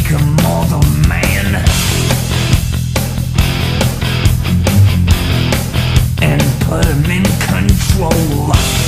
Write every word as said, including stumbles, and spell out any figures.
him more the man and put him in control.